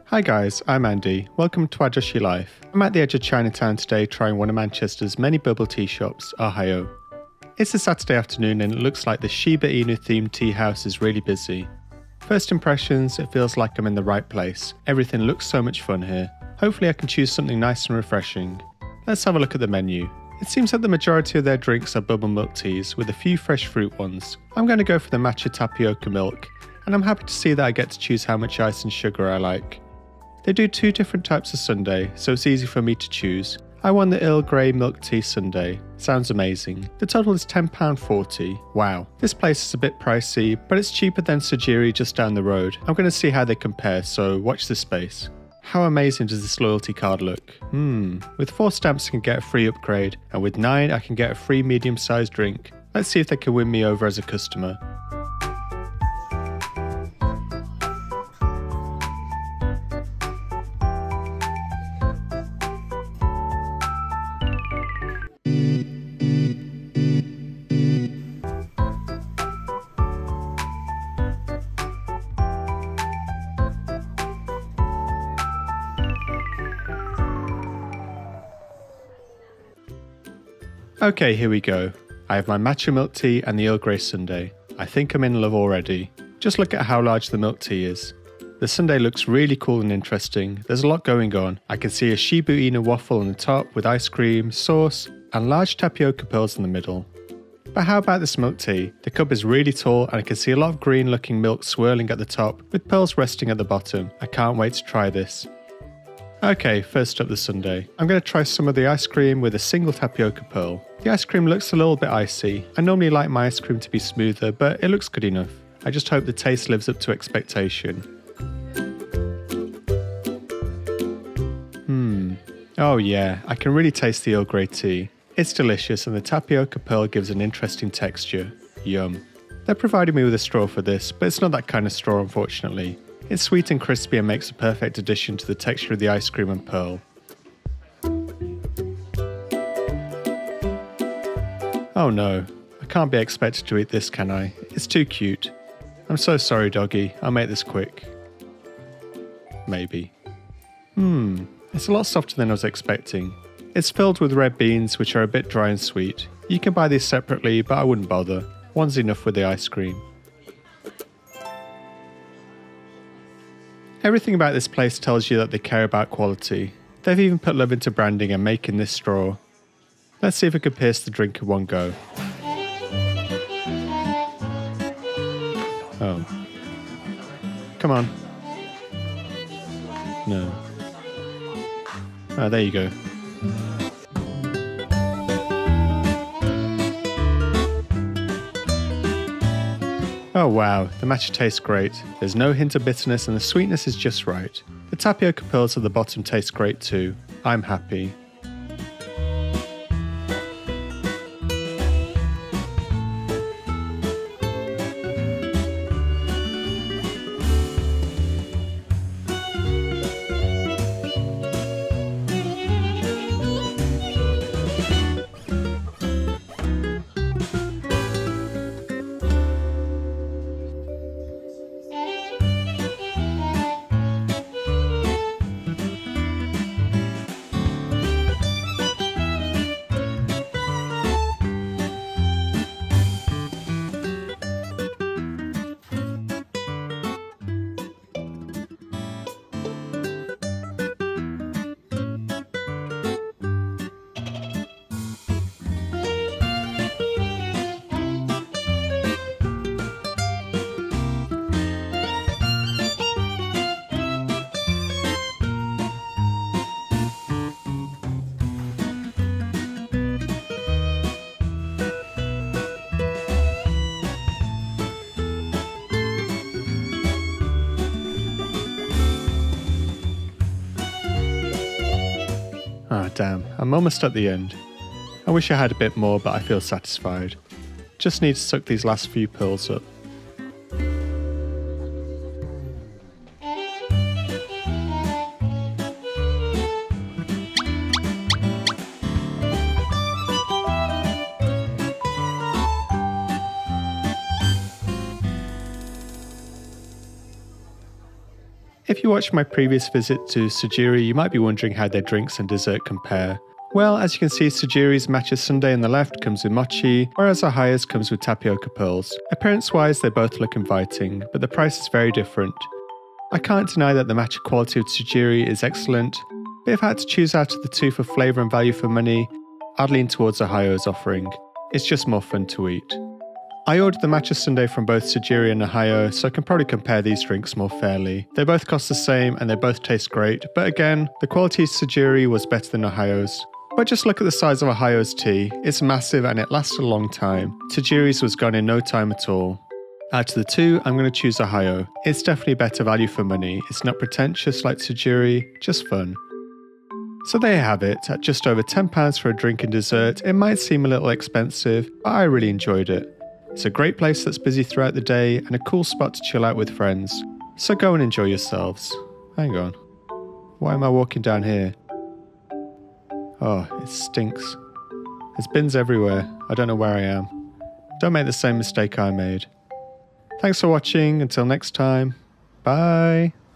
Hi guys, I'm Andy. Welcome to Our Dushy Life. I'm at the edge of Chinatown today trying one of Manchester's many bubble tea shops, Ohayo. It's a Saturday afternoon and it looks like the Shiba Inu themed tea house is really busy. First impressions, it feels like I'm in the right place. Everything looks so much fun here. Hopefully I can choose something nice and refreshing. Let's have a look at the menu. It seems that the majority of their drinks are bubble milk teas with a few fresh fruit ones. I'm going to go for the Matcha tapioca milk, and I'm happy to see that I get to choose how much ice and sugar I like. They do 2 different types of sundae, so it's easy for me to choose. I want the Earl Grey milk tea sundae. Sounds amazing. The total is £10.40. Wow. This place is a bit pricey, but it's cheaper than Tsujiri just down the road. I'm going to see how they compare, so watch this space. How amazing does this loyalty card look? With 4 stamps I can get a free upgrade, and with 9 I can get a free medium-sized drink. Let's see if they can win me over as a customer. Okay, here we go. I have my matcha milk tea and the Earl Grey sundae. I think I'm in love already. Just look at how large the milk tea is. The sundae looks really cool and interesting. There's a lot going on. I can see a Shiba Inu waffle on the top with ice cream, sauce, and large tapioca pearls in the middle. But how about this milk tea? The cup is really tall and I can see a lot of green looking milk swirling at the top with pearls resting at the bottom. I can't wait to try this. Okay, first up the sundae. I'm going to try some of the ice cream with a single tapioca pearl. The ice cream looks a little bit icy. I normally like my ice cream to be smoother, but it looks good enough. I just hope the taste lives up to expectation. Oh yeah, I can really taste the Earl Grey tea. It's delicious and the tapioca pearl gives an interesting texture. Yum. They're providing me with a straw for this, but it's not that kind of straw unfortunately. It's sweet and crispy and makes a perfect addition to the texture of the ice cream and pearl. Oh no, I can't be expected to eat this, can I? It's too cute. I'm so sorry, doggy. I'll make this quick. Maybe. It's a lot softer than I was expecting. It's filled with red beans, which are a bit dry and sweet. You can buy these separately, but I wouldn't bother. One's enough with the ice cream. Everything about this place tells you that they care about quality. They've even put love into branding and making this straw. Let's see if I can pierce the drink in one go. Oh. Come on. No. Oh, there you go. Oh wow, the matcha tastes great. There's no hint of bitterness and the sweetness is just right. The tapioca pearls at the bottom taste great too. I'm happy. Ah, damn, I'm almost at the end. I wish I had a bit more, but I feel satisfied. Just need to suck these last few pearls up. If you watched my previous visit to Tsujiri, you might be wondering how their drinks and dessert compare. Well, as you can see, Tsujiri's matcha sundae on the left comes with mochi, whereas Ohayo's comes with tapioca pearls. Appearance-wise, they both look inviting, but the price is very different. I can't deny that the matcha quality of Tsujiri is excellent, but if I had to choose out of the two for flavour and value for money, I'd lean towards Ohayo's offering. It's just more fun to eat. I ordered the matcha sundae from both Tsujiri and Ohayo, so I can probably compare these drinks more fairly. They both cost the same and they both taste great, but again, the quality of Tsujiri was better than Ohayo's. But just look at the size of Ohayo's tea. It's massive and it lasted a long time. Tsujiri's was gone in no time at all. Out of the two, I'm going to choose Ohayo. It's definitely better value for money. It's not pretentious like Tsujiri, just fun. So there you have it. At just over £10 for a drink and dessert, it might seem a little expensive, but I really enjoyed it. It's a great place that's busy throughout the day and a cool spot to chill out with friends. So go and enjoy yourselves. Hang on. Why am I walking down here? Oh, it stinks. There's bins everywhere. I don't know where I am. Don't make the same mistake I made. Thanks for watching. Until next time. Bye.